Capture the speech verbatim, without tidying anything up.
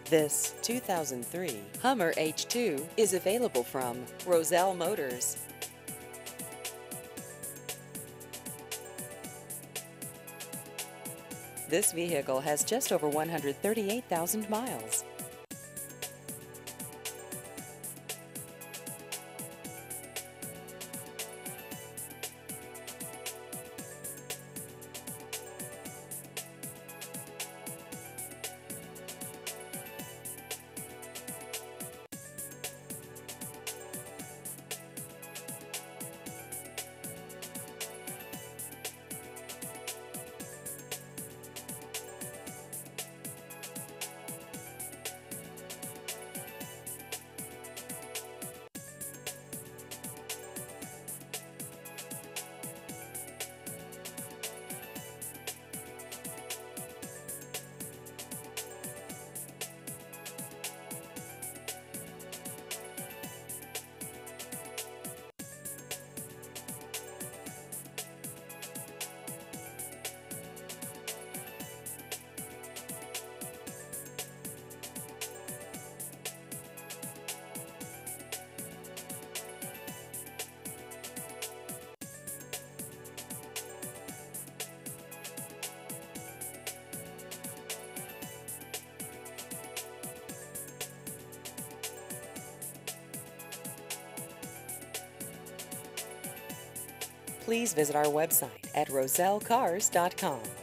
This two thousand three Hummer H two is available from Roselle Motors. This vehicle has just over one hundred thirty-eight thousand miles. Please visit our website at roselle cars dot com.